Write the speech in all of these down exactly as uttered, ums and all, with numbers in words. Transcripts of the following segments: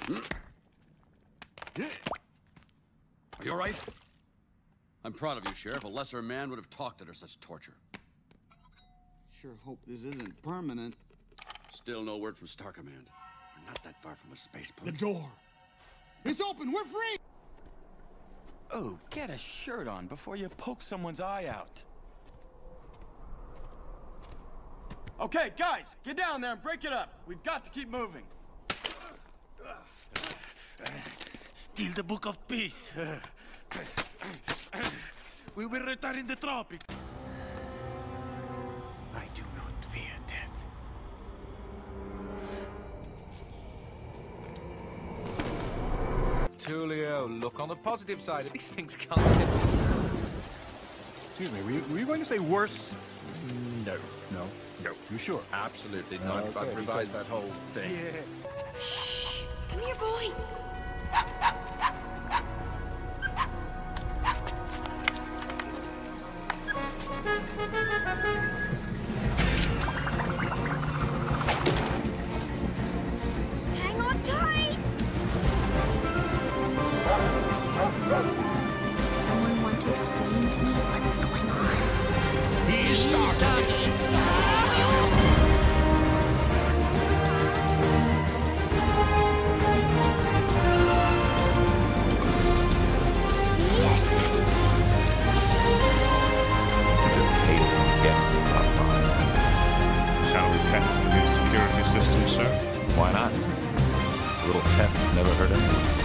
Are you all right? I'm proud of you, Sheriff. A lesser man would have talked under such torture. Sure hope this isn't permanent. Still no word from Star Command. We're not that far from a spaceport. The door! It's open! We're free! Oh, get a shirt on before you poke someone's eye out. Okay, guys, get down there and break it up. We've got to keep moving. Steal the Book of Peace. We will return in the tropics. I do not fear death. Tulio, look on the positive side. These things can't get... Excuse me, were you, were you going to say worse? No. No? No. You sure? Absolutely not. Okay, I've revised that whole thing. Yeah. Shh! Come here, boy! Hang on tight! Someone want to explain to me what's going on? He started it. Shall we test the new security system, sir? Why not? A little test never hurt us.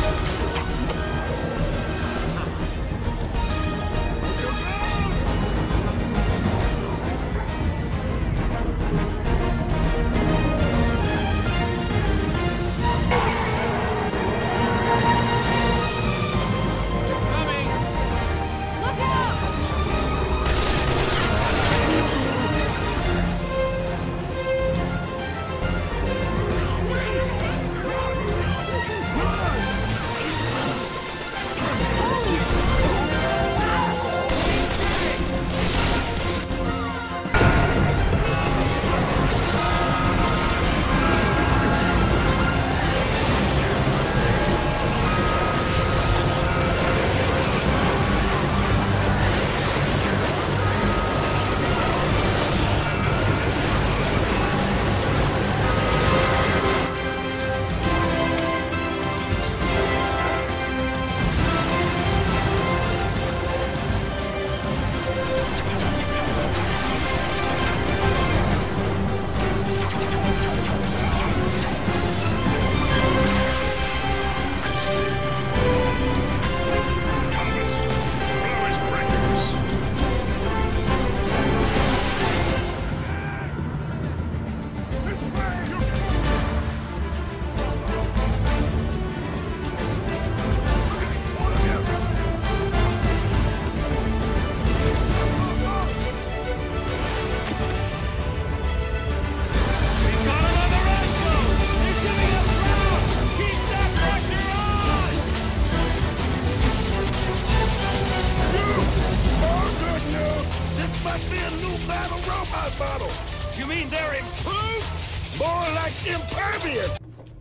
You mean they're improved? More like impervious!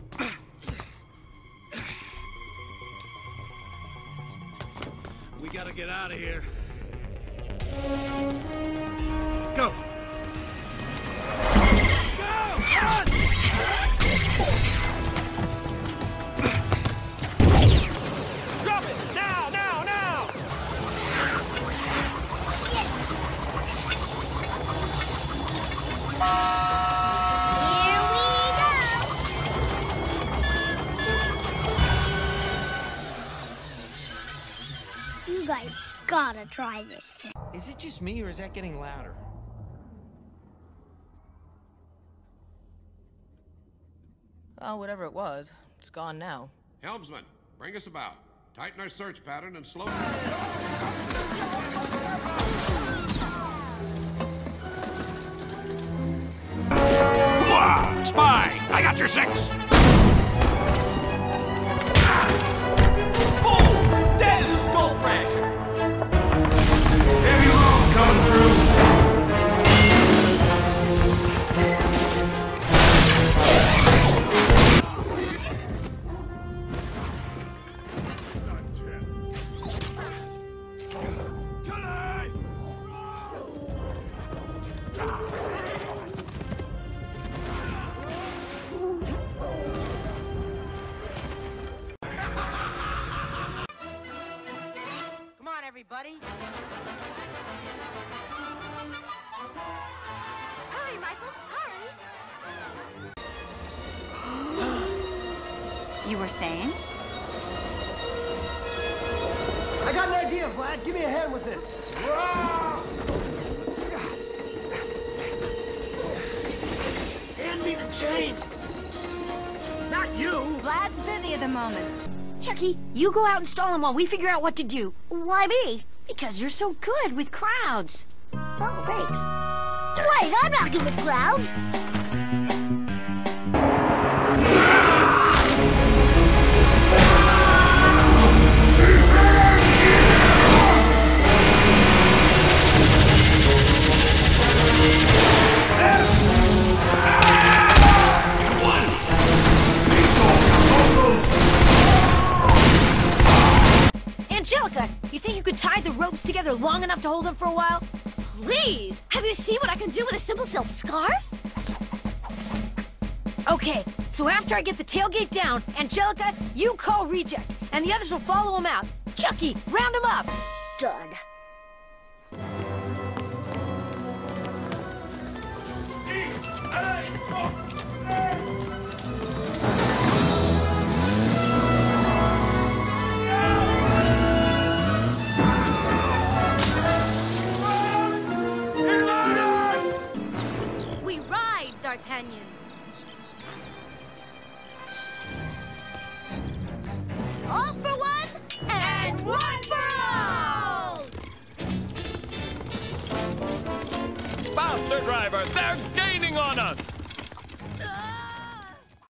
We gotta get out of here. Go! Go! Run! Drop it! Now, now, now! You guys gotta try this thing. Is it just me, or is that getting louder? Oh, whatever it was, it's gone now. Helmsman, bring us about. Tighten our search pattern and slow... Spy! I got your six! Boom! That is a skull crash! Heavy load coming through! Hurry, buddy. Hurry, Michael, hurry! You were saying? I got an idea, Vlad. Give me a hand with this. Hand me the chain. Not you. Vlad's busy at the moment. Chucky, you go out and stall him while we figure out what to do. Why me? Because you're so good with crowds. Oh, thanks. Wait, I'm not good with crowds. Angelica, you think you could tie the ropes together long enough to hold them for a while? Please! Have you seen what I can do with a simple silk scarf? Okay, so after I get the tailgate down, Angelica, you call Reject, and the others will follow him out. Chucky, round him up! Done. We ride, D'Artagnan. All for one, and one for all! Faster, driver! They're gaining on us!